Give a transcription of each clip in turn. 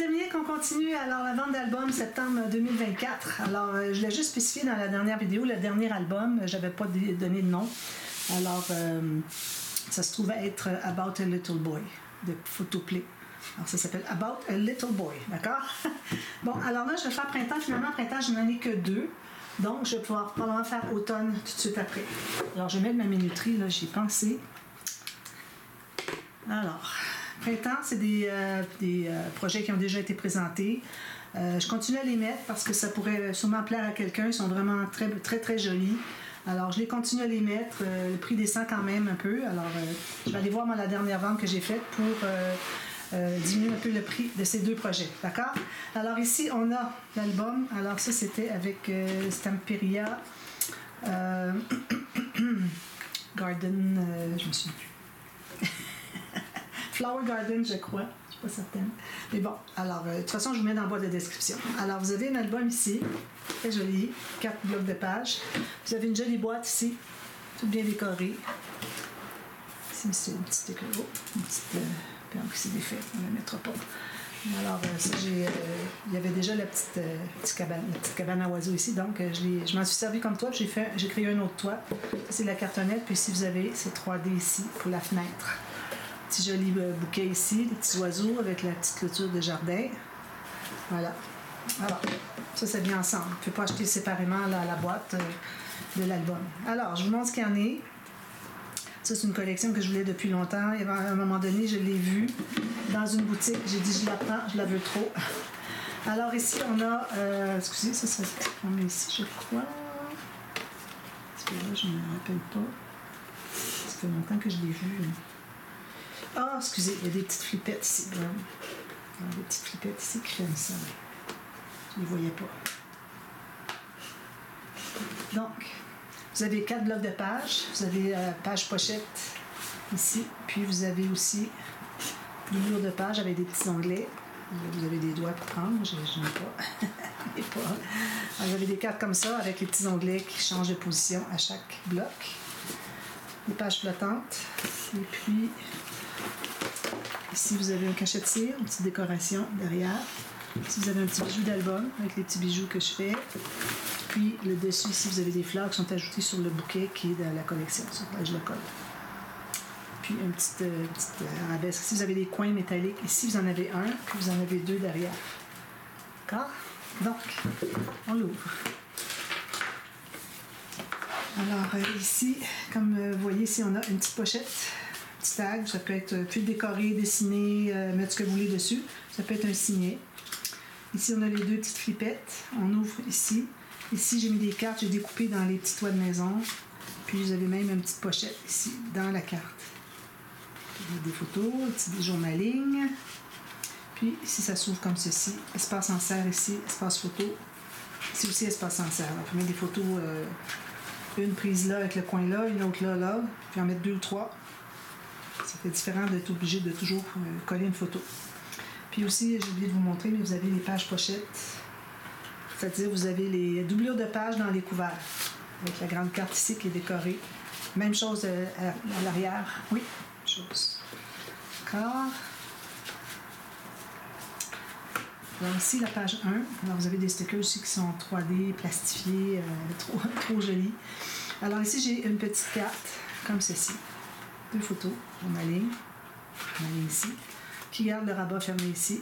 Dominique, on continue. Alors, la vente d'album septembre 2024. Alors, je l'ai juste spécifié dans la dernière vidéo, le dernier album, j'avais pas donné de nom. Alors, ça se trouve être About a Little Boy de Photoplay. Alors, ça s'appelle About a Little Boy, d'accord? Bon, alors là, je vais faire printemps. Finalement, printemps, je n'en ai que 2. Donc, je vais pouvoir probablement faire automne tout de suite après. Alors, je vais mettre ma minuterie, là, j'y ai pensé. Alors, printemps, c'est des projets qui ont déjà été présentés. Je continue à les mettre parce que ça pourrait sûrement plaire à quelqu'un. Ils sont vraiment très, très, très jolis. Alors, je les continue à les mettre. Le prix descend quand même un peu. Alors, je vais aller voir la dernière vente que j'ai faite pour diminuer un peu le prix de ces 2 projets. D'accord? Alors, ici, on a l'album. Alors, ça, c'était avec Stamperia Garden. Je me souviens plus. Flower Garden, je crois. Je ne suis pas certaine. Mais bon, alors, de toute façon, je vous mets dans la boîte de description. Alors, vous avez un album ici, très joli, 4 blocs de pages. Vous avez une jolie boîte ici, toute bien décorée. Ici, c'est une petite sticker. Oh, une petite perle qui s'est défaite, on ne la mettra pas. Alors, ça, il y avait déjà la petite cabane à oiseaux ici, donc je m'en suis servi comme toit, j'ai créé un autre toit. Ça, c'est la cartonnette, puis ici, vous avez ces 3D ici pour la fenêtre. Petit joli bouquet ici, des petits oiseaux avec la petite clôture de jardin. Voilà. Alors, ça vient ensemble. On ne peut pas acheter séparément la boîte de l'album. Alors, je vous montre ce qu'il y en a. Ça, c'est une collection que je voulais depuis longtemps. Et à un moment donné, je l'ai vue dans une boutique. J'ai dit, je la prends, je la veux trop. Alors, ici, on a... excusez, ça serait ici, je crois. Parce que là, je ne me rappelle pas. Ça fait longtemps que je l'ai vue. Ah, excusez, il y a des petites flippettes ici. Il y a des petites flippettes ici qui font ça. Je ne les voyais pas. Donc, vous avez 4 blocs de pages. Vous avez page pochette ici. Puis vous avez aussi des murs de pages avec des petits onglets. Vous avez des doigts pour prendre. Je n'en ai pas. Alors, vous avez des cartes comme ça avec les petits onglets qui changent de position à chaque bloc. Des pages flottantes. Et puis... ici, vous avez un cachet de cire, une petite décoration derrière. Ici, vous avez un petit bijou d'album avec les petits bijoux que je fais. Puis, le dessus, ici, vous avez des fleurs qui sont ajoutées sur le bouquet qui est dans la collection. Je le colle. Puis, une petite arabesque. Ici, vous avez des coins métalliques. Ici, vous en avez un, puis vous en avez 2 derrière. D'accord? Donc, on l'ouvre. Alors, ici, comme vous voyez, ici, on a une petite pochette. Tag, ça peut être plus décoré, dessiné, mettre ce que vous voulez dessus. Ça peut être un signet. Ici, on a les 2 petites flippettes. On ouvre ici. Ici, j'ai mis des cartes, j'ai découpé dans les petits toits de maison. Puis, vous avez même une petite pochette ici, dans la carte. Des photos, un petit journaling. Puis, ici, ça s'ouvre comme ceci. Espace en serre ici, espace photo. Ici aussi, espace en serre. On peut mettre des photos, une prise là avec le coin là, une autre là, là. Puis en mettre 2 ou 3. Ça fait différent d'être obligé de toujours coller une photo. Puis aussi, j'ai oublié de vous montrer, mais vous avez les pages pochettes. C'est-à-dire, vous avez les doublures de pages dans les couverts. Avec la grande carte ici qui est décorée. Même chose à l'arrière. Oui, chose. D'accord. Alors ici, la page 1. Alors, vous avez des stickers aussi qui sont 3D, plastifiés, trop jolis. Alors ici, j'ai une petite carte comme ceci. 2 photos, journaling ici, qui garde le rabat fermé ici.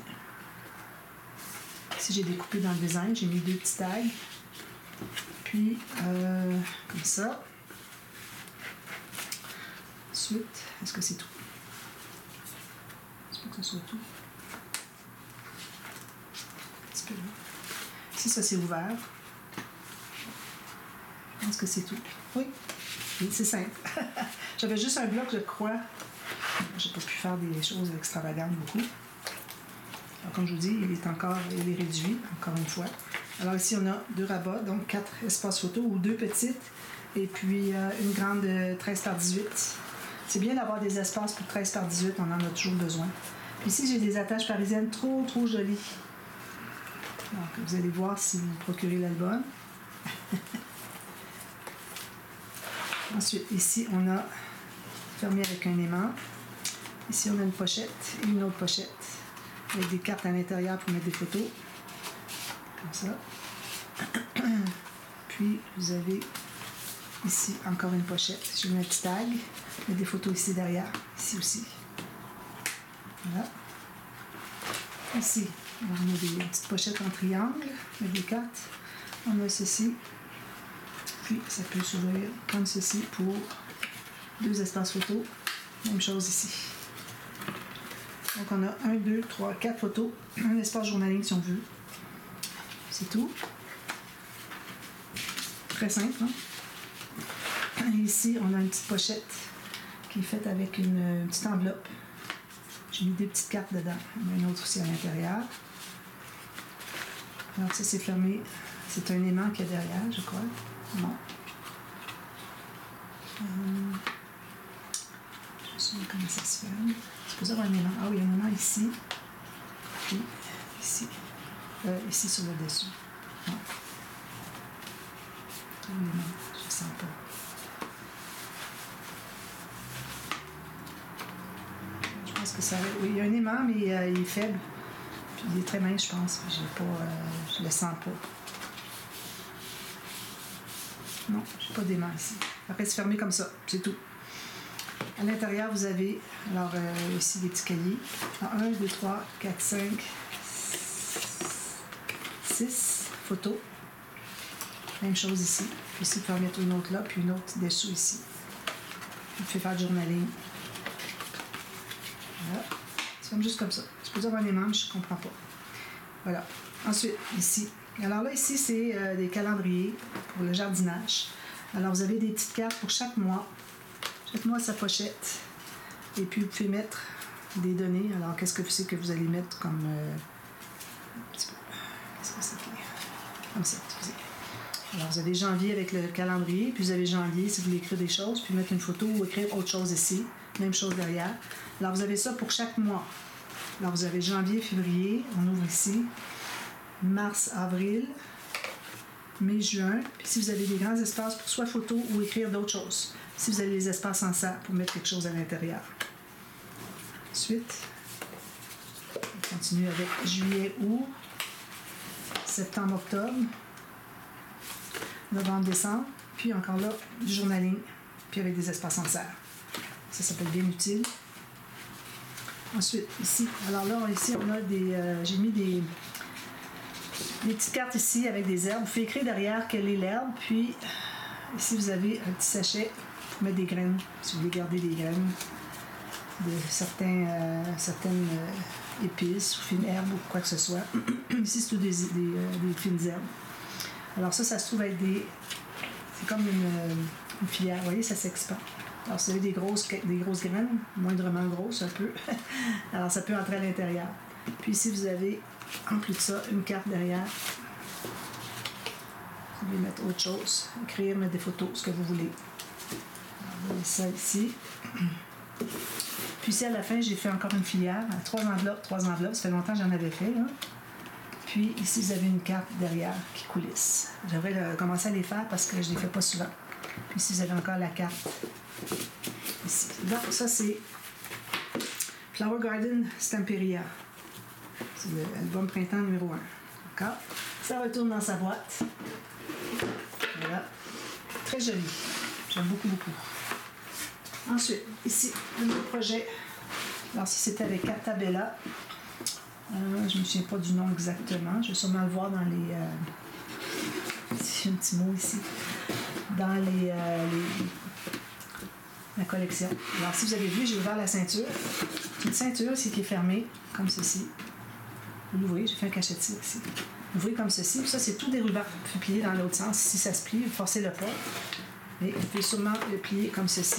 Ici, j'ai découpé dans le design, j'ai mis 2 petits tags. Puis, comme ça. Ensuite, est-ce que c'est tout? J'espère que ce soit tout. Un petit peu là. Ici, ça c'est ouvert. Je pense que c'est tout. Oui, c'est simple. J'avais juste un bloc, je crois. J'ai pas pu faire des choses extravagantes beaucoup. Alors, comme je vous dis, il est réduit, encore une fois. Alors ici, on a 2 rabats, donc 4 espaces photo ou 2 petites. Et puis une grande 13 par 18. C'est bien d'avoir des espaces pour 13 par 18, on en a toujours besoin. Puis ici, j'ai des attaches parisiennes trop jolies. Donc, vous allez voir si vous procurez l'album. Ensuite, ici, on a fermé avec un aimant. Ici, on a une pochette et une autre pochette. avec des cartes à l'intérieur pour mettre des photos. Comme ça. Puis, vous avez ici encore une pochette. J'ai mis un petit tag. Il y a des photos ici derrière. Ici aussi. Voilà. Ici, on a des petites pochettes en triangle avec des cartes. On a ceci. Puis, ça peut s'ouvrir comme ceci pour 2 espaces photos. Même chose ici. Donc, on a 1, 2, 3, 4 photos. Un espace journaling si on veut. C'est tout. Très simple, hein? Et ici, on a une petite pochette qui est faite avec une petite enveloppe. J'ai mis des petites cartes dedans. On a une autre aussi à l'intérieur. Alors ça, c'est fermé. C'est un aimant qu'il y a derrière, je crois. Non. Je me souviens comment ça se ferme. C'est supposé avoir un aimant. Ah oui, il y a un aimant ici. Et ici. Ici sur le dessus. Non. Un aimant. Je ne sens pas. Je pense que ça... Oui, il y a un aimant, mais il est faible. Puis il est très mince, je pense. Puis j'ai pas... je le sens pas. Non, j'ai pas d'aimant ici. Après, c'est fermé comme ça. C'est tout. À l'intérieur, vous avez, alors, ici, des petits cahiers. 1, 2, 3, 4, 5, 6 photos. Même chose ici. Puis ici, vous pouvez en mettre une autre là, puis une autre dessous ici. Vous pouvez faire du journaling. Voilà. C'est comme juste comme ça. Je peux dire un aimant, mais je ne comprends pas. Voilà. Ensuite, ici. Alors là, ici, c'est des calendriers pour le jardinage. Alors, vous avez des petites cartes pour chaque mois. Chaque mois, sa pochette. Et puis, vous pouvez mettre des données. Alors, qu'est-ce que c'est que vous allez mettre comme... un petit peu. Qu'est-ce que c'est? Comme ça, excusez. Alors, vous avez janvier avec le calendrier. Puis, vous avez janvier si vous voulez écrire des choses. Puis, mettre une photo ou écrire autre chose ici. Même chose derrière. Alors, vous avez ça pour chaque mois. Alors, vous avez janvier, février. On ouvre ici. Mars, avril, mai, juin. Puis si vous avez des grands espaces pour soit photo ou écrire d'autres choses. Si vous avez des espaces en sac pour mettre quelque chose à l'intérieur. Ensuite, on continue avec juillet, août, septembre, octobre, novembre, décembre. Puis encore là, du journaling, puis avec des espaces en serre. Ça peut être bien utile. Ensuite, ici, alors là, ici, on a des... j'ai mis des petites cartes ici avec des herbes. Vous pouvez écrire derrière quelle est l'herbe. Puis, ici, vous avez un petit sachet pour mettre des graines. Si vous voulez garder des graines de certaines épices ou fines herbes ou quoi que ce soit. Ici, c'est tout des fines herbes. Alors ça se trouve être des... C'est comme une filière. Vous voyez, ça s'expand. Alors, vous avez des grosses graines, moindrement grosses un peu. Alors, ça peut entrer à l'intérieur. Puis ici, vous avez, en plus de ça, une carte derrière. Vous pouvez mettre autre chose, écrire, mettre des photos, ce que vous voulez. Alors, vous avez ça ici. Puis ici, à la fin, j'ai fait encore une filière. 3 enveloppes. Ça fait longtemps que j'en avais fait. Hein? Puis ici, vous avez une carte derrière qui coulisse. J'aimerais commencer à les faire parce que je ne les fais pas souvent. Puis ici, vous avez encore la carte. Ici. Donc, ça, c'est Flower Garden Stamperia. C'est l'album printemps numéro 1. D'accord? Ça retourne dans sa boîte. Voilà. Très joli. J'aime beaucoup, beaucoup. Ensuite, ici, un autre projet. Alors, ça, c'était avec Cartabella. Je ne me souviens pas du nom exactement. Je vais sûrement le voir dans les... J'ai un petit mot ici. Dans la collection. Alors, si vous avez vu, j'ai ouvert la ceinture. Une ceinture ici qui est fermée, comme ceci. Vous l'ouvrez, j'ai fait un cachet de cire ici. Vous ouvrez comme ceci. Ça, c'est tout des rubans. Vous pouvez plier dans l'autre sens. Si ça se plie, vous forcez le pas. Et vous pouvez sûrement le plier comme ceci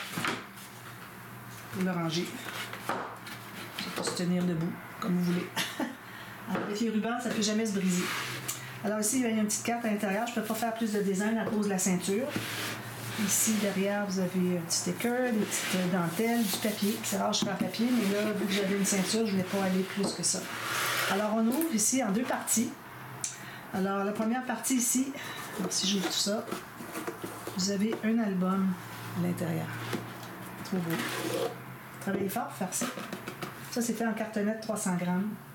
pour le ranger. Pour se tenir debout, comme vous voulez. Alors, avec les rubans, ça ne peut jamais se briser. Alors ici, il y a une petite carte à l'intérieur. Je ne peux pas faire plus de design à cause de la ceinture. Ici, derrière, vous avez un petit sticker, des petites dentelles, du papier. C'est rare, je fais en papier, mais là, vu que j'avais une ceinture, je ne voulais pas aller plus que ça. Alors, on ouvre ici en 2 parties. Alors, la première partie ici, alors, si j'ouvre tout ça, vous avez un album à l'intérieur. Trop beau. Travaillez fort pour faire ça. Ça, c'est fait en cartonnette 300 grammes.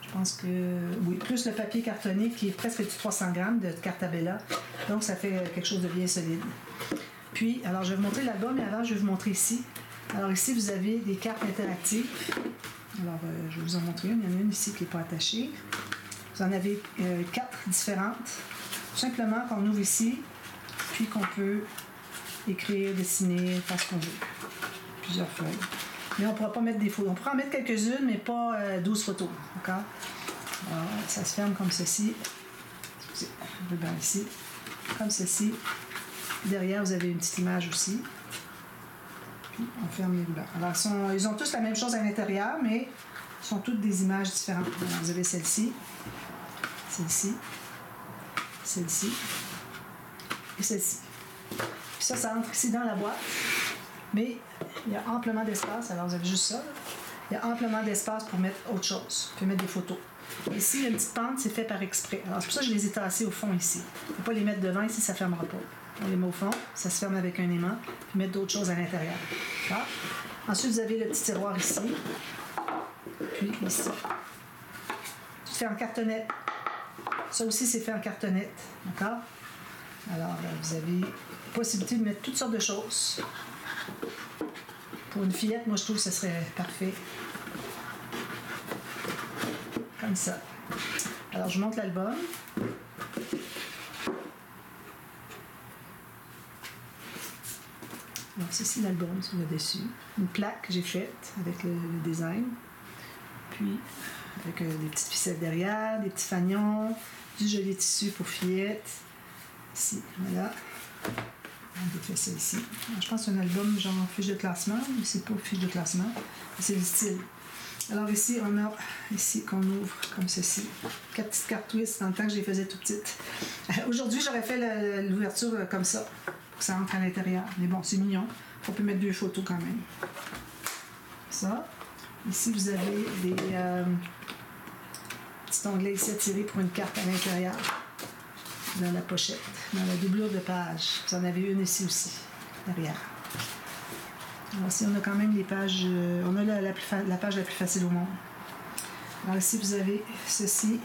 Je pense que oui, plus le papier cartonné qui est presque du 300 grammes de Cartabella. Donc ça fait quelque chose de bien solide. Puis, alors je vais vous montrer l'album, mais avant je vais vous montrer ici. Alors ici, vous avez des cartes interactives. Alors je vais vous en montrer une. Il y en a une ici qui n'est pas attachée. Vous en avez 4 différentes. Tout simplement qu'on ouvre ici, puis qu'on peut écrire, dessiner, faire ce qu'on veut. Plusieurs feuilles. Mais on ne pourra pas mettre des photos. On pourra en mettre quelques-unes, mais pas 12 photos. D'accord? Alors, ça se ferme comme ceci. Excusez, le ruban ici. Comme ceci. Derrière, vous avez une petite image aussi. Puis, on ferme les rubans. Alors, ils ont tous la même chose à l'intérieur, mais ce sont toutes des images différentes. Alors, vous avez celle-ci, celle-ci, celle-ci et celle-ci. Puis ça entre ici dans la boîte. Mais il y a amplement d'espace. Alors, vous avez juste ça. Là. Il y a amplement d'espace pour mettre autre chose. Vous pouvez mettre des photos. Ici, il y a une petite pente, c'est fait par exprès. Alors, c'est pour ça que je les ai tassés au fond ici. Il ne faut pas les mettre devant ici, ça ne fermera pas. On les met au fond, ça se ferme avec un aimant, puis mettre d'autres choses à l'intérieur. D'accord? Ensuite, vous avez le petit tiroir ici. Puis ici. Tout fait en cartonnette. Ça aussi, c'est fait en cartonnette. D'accord? Alors, vous avez la possibilité de mettre toutes sortes de choses. Pour une fillette, moi, je trouve que ce serait parfait. Comme ça. Alors, je monte l'album. Alors, ceci, l'album sur le dessus. Une plaque que j'ai faite avec le design. Puis, avec des petites ficelles derrière, des petits fanions, du joli tissu pour fillettes. Ici, voilà. On défait ça ici. Alors, je pense que c'est un album genre fiche de classement, mais c'est pas fiche de classement. C'est le style. Alors ici, on a ici qu'on ouvre comme ceci. 4 petites cartes twist dans le temps que je les faisais tout petites. Aujourd'hui, j'aurais fait l'ouverture comme ça, pour que ça rentre à l'intérieur. Mais bon, c'est mignon. On peut mettre 2 photos quand même. Ça. Ici, vous avez des petits onglets ici à tirer pour une carte à l'intérieur. Dans la pochette, dans la doublure de page. Vous en avez une ici aussi, derrière. Alors ici, on a quand même les pages, on a la page la plus facile au monde. Alors ici, vous avez ceci,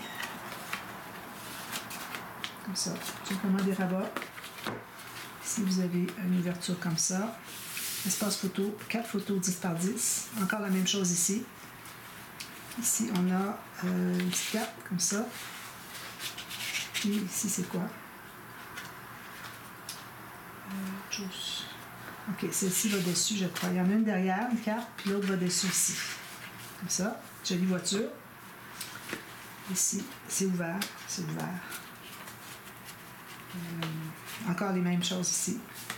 comme ça, simplement des rabats. Ici, vous avez une ouverture comme ça. Espace photo, 4 photos 10 par 10. Encore la même chose ici. Ici, on a une petite carte comme ça. Puis ici, c'est quoi? Chose. Ok, celle-ci va dessus, je crois. Il y en a une derrière, une carte, puis l'autre va dessus ici. Comme ça. Jolie voiture. Ici, c'est ouvert. C'est ouvert. Encore les mêmes choses ici.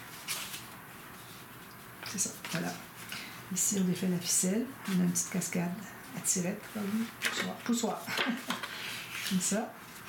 C'est ça, voilà. Ici, on défait la ficelle. On a une petite cascade à tirette, comme poussoir. Comme ça.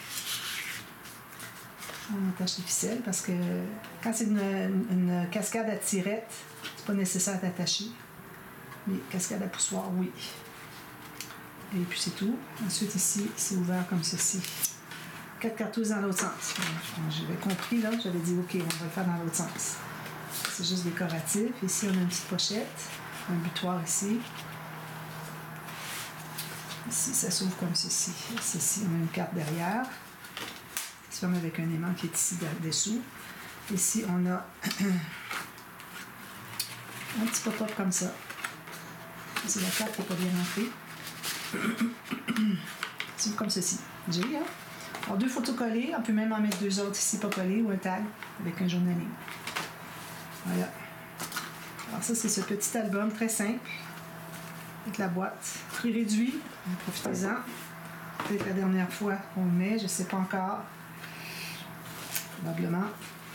On attache les ficelles parce que quand c'est une cascade à tirette, c'est pas nécessaire d'attacher. Mais cascade à poussoir, oui. Et puis c'est tout. Ensuite ici, c'est ouvert comme ceci. 4 cartouches dans l'autre sens. J'avais compris là, j'avais dit ok, on va le faire dans l'autre sens. C'est juste décoratif. Ici, on a une petite pochette, un butoir ici. Ici, ça s'ouvre comme ceci. Ceci, on a une carte derrière. Ça se ferme avec un aimant qui est ici dessous. Ici, on a un petit pop-up comme ça. C'est la carte qui n'est pas bien rentrée. C'est comme ceci. Joli, hein? Alors, 2 photos collées. On peut même en mettre 2 autres ici pas collées ou un tag avec un journaling. Voilà. Alors ça, c'est ce petit album très simple avec la boîte. Prix réduit. Profitez-en. Peut-être la dernière fois qu'on le met, je ne sais pas encore. Probablement.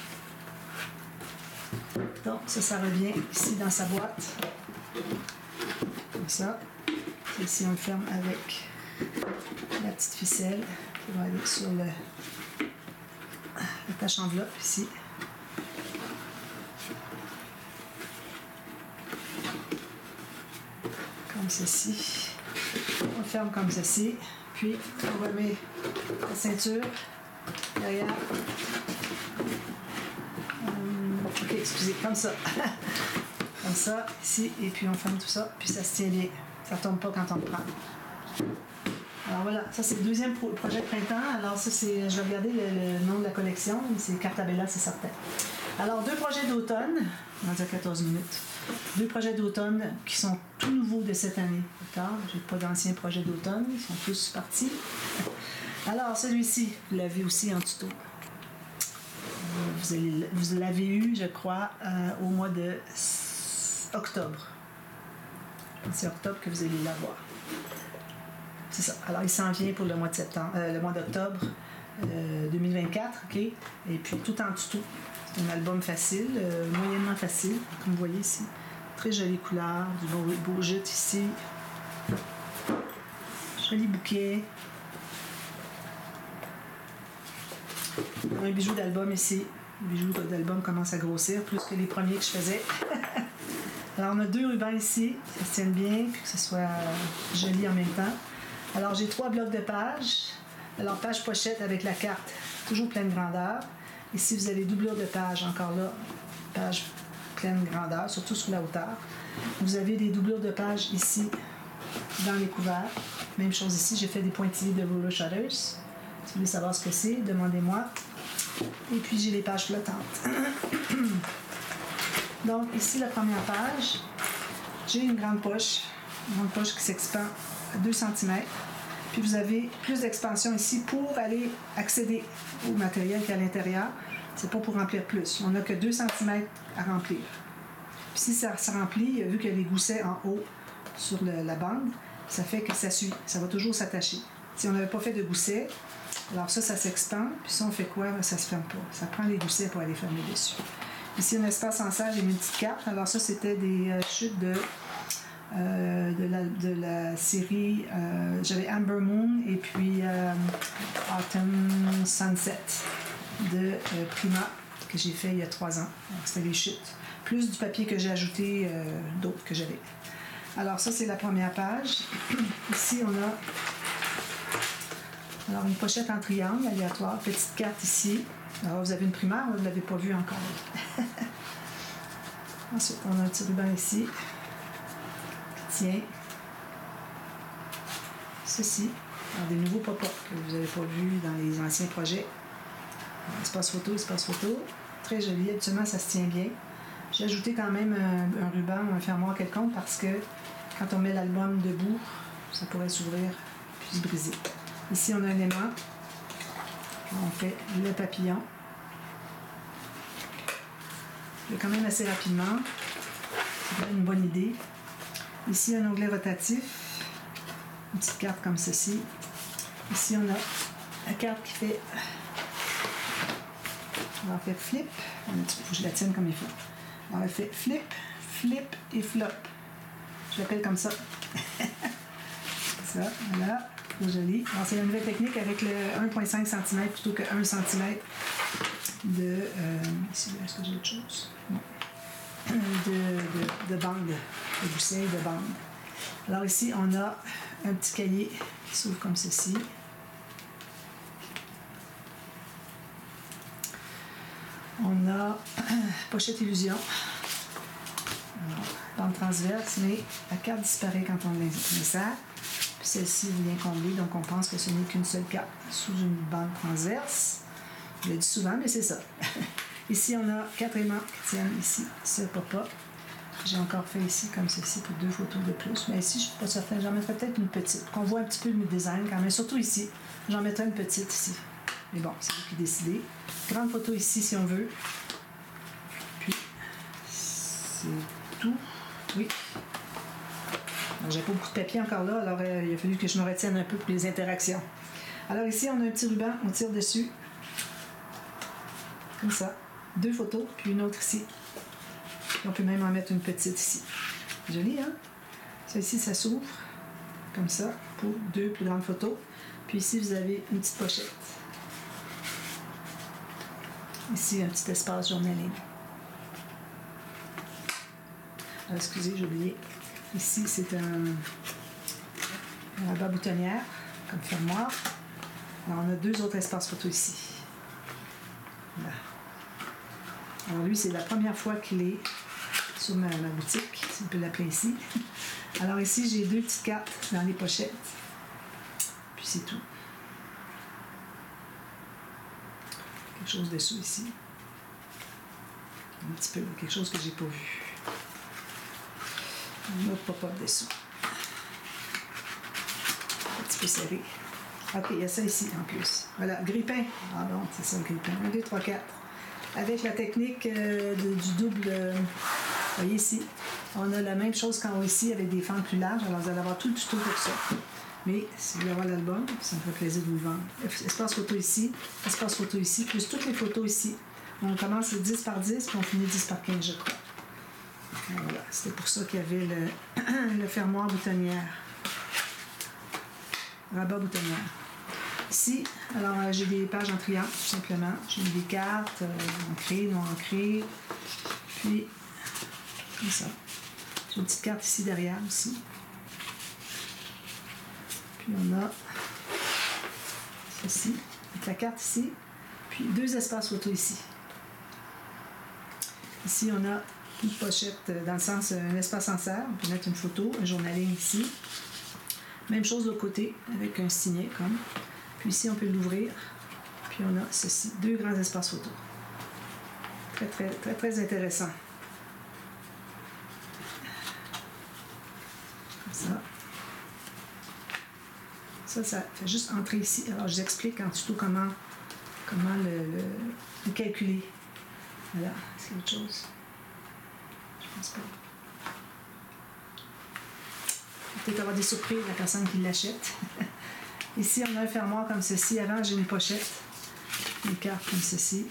Donc, ça revient ici dans sa boîte. Comme ça. Ici, on le ferme avec la petite ficelle qui va aller sur la tâche enveloppe ici. Comme ceci. On le ferme comme ceci. Puis, on remet la ceinture derrière. Ok, excusez, comme ça. Comme ça, ici, et puis on ferme tout ça, puis ça se tient bien. Ça ne tombe pas quand on le prend. Alors voilà, ça c'est le deuxième projet de printemps. Alors ça c'est, je vais regarder le nom de la collection, c'est Cartabella, c'est certain. Alors 2 projets d'automne, on va dire 14 minutes. 2 projets d'automne qui sont tout nouveaux de cette année. D'accord? J'ai pas d'anciens projets d'automne, ils sont tous partis. Alors celui-ci, vous l'avez aussi en tuto. Vous l'avez eu, je crois, au mois de octobre. C'est octobre que vous allez l'avoir. C'est ça. Alors, il s'en vient pour le mois de septembre, le mois d'octobre 2024, OK? Et puis, tout en tuto. C'est un album facile, moyennement facile, comme vous voyez ici. Très jolie couleur, du beau jute ici. Joli bouquet. Un bijou d'album ici. Le bijou d'album commence à grossir, plus que les premiers que je faisais. Alors, on a 2 rubans ici, ça se tienne bien, puis que ce soit joli en même temps. Alors, j'ai 3 blocs de pages. Alors, page pochette avec la carte, toujours pleine grandeur. Ici, vous avez doublure de page, encore là, page pleine grandeur, surtout sur la hauteur. Vous avez des doublures de page ici, dans les couverts. Même chose ici, j'ai fait des pointillés de Ruler Shutters. Si vous voulez savoir ce que c'est, demandez-moi. Et puis, j'ai les pages flottantes. Donc, ici, la première page, j'ai une grande poche qui s'expand à 2 cm. Puis, vous avez plus d'expansion ici pour aller accéder au matériel qui est à l'intérieur. C'est pas pour remplir plus. On n'a que 2 cm à remplir. Puis, si ça se remplit, vu qu'il y a des goussets en haut sur la bande, ça fait que ça suit. Ça va toujours s'attacher. Si on n'avait pas fait de goussets, alors ça s'expand. Puis ça, on fait quoi? Ça se ferme pas. Ça prend les goussets pour aller fermer dessus. Ici, un espace en serre, j'ai mis une petite carte. Alors ça, c'était des chutes de la série. J'avais Amber Moon et puis Autumn Sunset de Prima que j'ai fait il y a 3 ans. C'était les chutes. Plus du papier que j'ai ajouté d'autres que j'avais. Alors ça, c'est la première page. Ici, on a alors une pochette en triangle aléatoire. Petite carte ici. Alors, vous avez une primaire, vous ne l'avez pas vue encore. Ensuite, on a un petit ruban ici. Tiens. Ceci. Alors, des nouveaux pop-up que vous n'avez pas vus dans les anciens projets. Espace photo. Très joli. Habituellement, ça se tient bien. J'ai ajouté quand même un ruban ou un fermoir quelconque parce que quand on met l'album debout, ça pourrait s'ouvrir puis se briser. Ici, on a un aimant. On fait le papillon. Je vais quand même assez rapidement. C'est une bonne idée. Ici, un onglet rotatif. Une petite carte comme ceci. Ici, on a la carte qui fait... On va faire flip. Il faut que je la tienne comme il faut. On va faire flip, flip et flop. Je l'appelle comme ça. Ça, voilà. Joli. Alors, c'est la nouvelle technique avec le 1,5 cm plutôt que 1 cm de... ici, est-ce que j'ai autre chose? Non. De bande, de gousset de bande. Alors ici, on a un petit cahier qui s'ouvre comme ceci. On a pochette illusion. Alors, bande transverse, mais la carte disparaît quand on l'insère. Puis celle-ci vient combler, donc on pense que ce n'est qu'une seule carte sous une bande transverse. Je le dis souvent, mais c'est ça. Ici, on a 4 aimants qui tiennent ici ce pop-up. J'ai encore fait ici comme ceci pour 2 photos de plus. Mais ici, je ne suis pas certaine. J'en mettrai peut-être une petite. Qu'on voit un petit peu le design quand même. Surtout ici. J'en mettrai une petite ici. Mais bon, c'est vous qui décidez. Grande photo ici si on veut. Puis, c'est tout. Oui. J'ai pas beaucoup de papier encore là, alors il a fallu que je me retienne un peu pour les interactions. Alors ici, on a un petit ruban, on tire dessus. Comme ça. 2 photos, puis une autre ici. On peut même en mettre une petite ici. Joli, hein? Ça ici, ça s'ouvre. Comme ça, pour 2 plus grandes photos. Puis ici, vous avez une petite pochette. Ici, un petit espace journaling. Alors, excusez, j'ai oublié. Ici, c'est un rabat boutonnière, comme fermoir. Alors, on a 2 autres espaces photo ici. Voilà. Alors, lui, c'est la première fois qu'il est sur ma boutique, si on peut l'appeler ici. Alors, ici, j'ai 2 petites cartes dans les pochettes. Puis c'est tout. Quelque chose dessous ici. Un petit peu, quelque chose que j'ai pas vu. Un autre pop-up dessous. Un petit peu serré. Ok, il y a ça ici en plus. Voilà, grille-pain. Ah bon, c'est ça le grille-pain. 1, 2, 3, 4. Avec la technique du double. Vous voyez ici, on a la même chose qu'en haut ici avec des fentes plus larges. Alors vous allez avoir tout le tuto pour ça. Mais si vous voulez avoir l'album, ça me fait plaisir de vous le vendre. Espace photo ici, plus toutes les photos ici. On commence le 10 par 10, puis on finit 10 par 15, je crois. Voilà, c'était pour ça qu'il y avait le fermoir boutonnière. Rabat boutonnière. Ici, alors j'ai des pages en triangle, tout simplement. J'ai des cartes ancrées, non ancrées. Puis, comme ça. J'ai une petite carte ici derrière aussi. Puis on a ceci, avec la carte ici. Puis 2 espaces photo ici. Ici, on a une pochette, dans le sens, un espace en serre. On peut mettre une photo, un journaling ici. Même chose de l'autre côté, avec un signet, comme. Puis ici, on peut l'ouvrir. Puis on a ceci, 2 grands espaces photo. Très, très, très, très intéressant. Comme ça. Ça fait juste entrer ici. Alors, je vous explique en tuto comment le calculer. Voilà, c'est autre chose. Je pense pas. Peut-être avoir des surprises de la personne qui l'achète. Ici, on a un fermoir comme ceci. Avant, j'ai une pochette. Une carte comme ceci.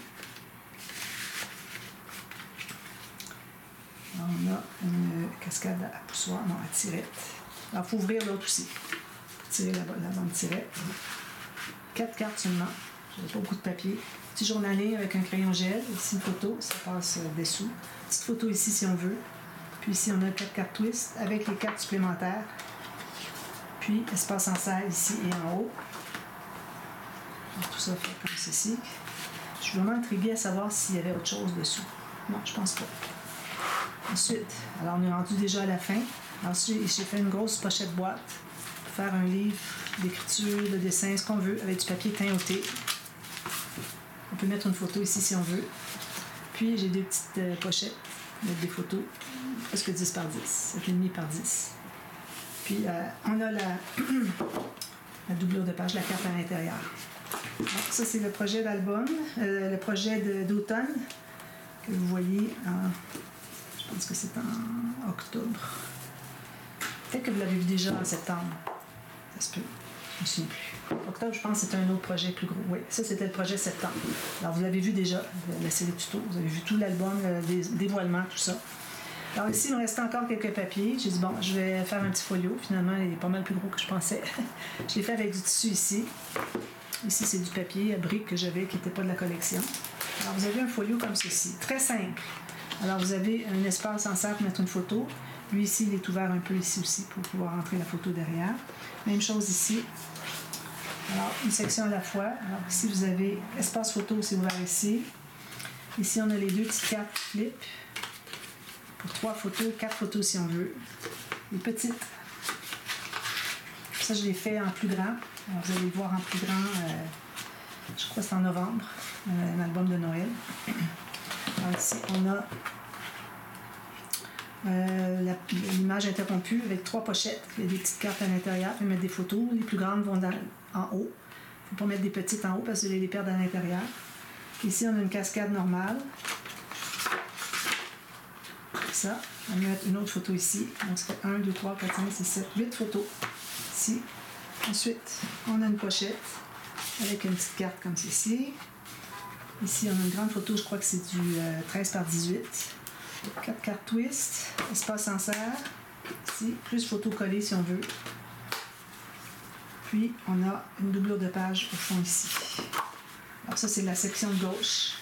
Alors, on a une cascade à poussoir, non, à tirette. Alors, il faut ouvrir l'autre aussi. Pour tirer la bande tirette. 4 cartes seulement. J'avais pas beaucoup de papier. Petit journaling avec un crayon gel. Ici, une photo, ça passe dessous. Petite photo ici si on veut. Puis ici, on a 4 cartes twist avec les cartes supplémentaires. Puis, espace en serre ici et en haut. Donc, tout ça fait comme ceci. Je suis vraiment intriguée à savoir s'il y avait autre chose dessous. Non, je pense pas. Ensuite, alors on est rendu déjà à la fin. Ensuite, j'ai fait une grosse pochette boîte pour faire un livre d'écriture, de dessin, ce qu'on veut, avec du papier teint-outé. On peut mettre une photo ici si on veut. Puis, j'ai 2 petites pochettes avec des photos, presque 10 par 10, 7,5 par 10. Puis, on a la doublure de page, la carte à l'intérieur. Donc, ça, c'est le projet d'album, le projet d'automne que vous voyez je pense que c'est en octobre. Peut-être que vous l'avez vu déjà en septembre. Ça se peut. Je ne me souviens plus. Octobre, je pense que c'était un autre projet plus gros. Oui, ça, c'était le projet septembre. Alors, vous l'avez vu déjà, la série tuto. Vous avez vu tout l'album, le dévoilement, tout ça. Alors ici, il me restait encore quelques papiers. J'ai dit, bon, je vais faire un petit folio. Finalement, il est pas mal plus gros que je pensais. Je l'ai fait avec du tissu ici. Ici, c'est du papier à briques que j'avais, qui n'était pas de la collection. Alors, vous avez un folio comme ceci. Très simple. Alors, vous avez un espace en serre pour mettre une photo. Lui, ici, il est ouvert un peu ici aussi pour pouvoir entrer la photo derrière. Même chose ici. Alors, une section à la fois. Alors, ici, vous avez espace photo, c'est ouvert ici. Ici, on a les 2 petites cartes flip. Pour 3 photos, 4 photos si on veut. Les petites. Ça, je l'ai fait en plus grand. Alors, vous allez le voir en plus grand, je crois que c'est en novembre, un album de Noël. Alors, ici, on a l'image interrompue avec 3 pochettes. Il y a des petites cartes à l'intérieur. On peut mettre des photos. Les plus grandes vont en haut. Il ne faut pas mettre des petites en haut parce que vous allez les perdre à l'intérieur. Ici, on a une cascade normale. Ça, on va mettre une autre photo ici. Donc, ça fait 1, 2, 3, 4, 5, 6, 7, 8 photos ici. Ensuite, on a une pochette avec une petite carte comme ceci. Ici, on a une grande photo, je crois que c'est du 13 par 18. 4 cartes twist, espace en serre. Ici, plus photo collée si on veut. Puis, on a une doublure de page au fond ici. Alors ça, c'est la section de gauche.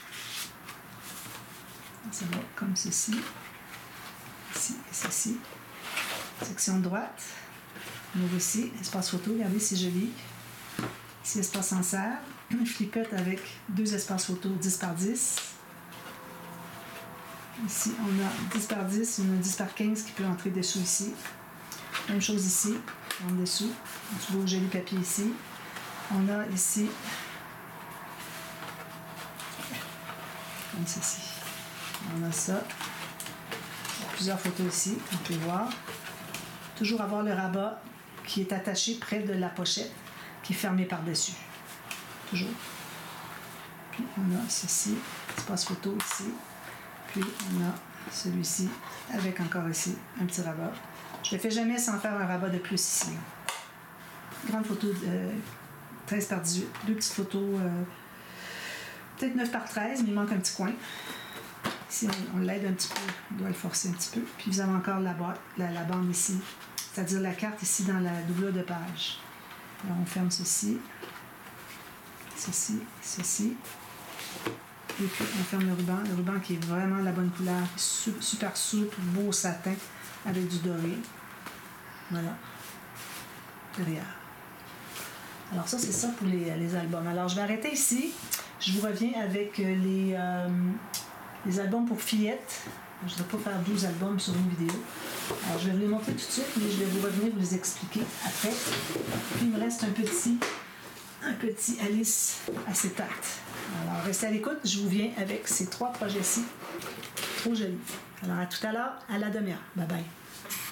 Ça va comme ceci. Ici et ceci. Section de droite. On ouvre ici, espace photo, regardez, c'est joli. Ici, espace en serre. Une flipette avec 2 espaces photo 10 par 10. Ici, on a 10 par 10, on a 10 par 15 qui peut entrer dessous ici. Même chose ici, en dessous. Un petit beau joli papier ici. On a ici, comme ceci. On a ça. Il y a plusieurs photos ici, on peut voir. Toujours avoir le rabat qui est attaché près de la pochette, qui est fermé par-dessus. Toujours. Puis on a ceci, espace photo ici. Puis on a celui-ci avec encore ici un petit rabat. Je ne le fais jamais sans faire un rabat de plus ici. Grande photo de 13 par 18. Deux petites photos, peut-être 9 par 13, mais il manque un petit coin. Ici, on l'aide un petit peu, on doit le forcer un petit peu. Puis vous avez encore la boîte, la bande ici, c'est-à-dire la carte ici dans la doublure de page. Alors on ferme ceci, ceci, ceci. Et puis on ferme le ruban qui est vraiment la bonne couleur, super souple, beau satin avec du doré. Voilà. Derrière. Alors ça, c'est ça pour les albums. Alors je vais arrêter ici. Je vous reviens avec les albums pour fillettes. Je ne vais pas faire 12 albums sur une vidéo. Alors je vais vous les montrer tout de suite, mais je vais vous revenir vous les expliquer après. Puis il me reste un petit Alice acétate. Alors restez à l'écoute, je vous viens avec ces 3 projets-ci. Trop jolis. Alors à tout à l'heure, à la demi-heure. Bye bye.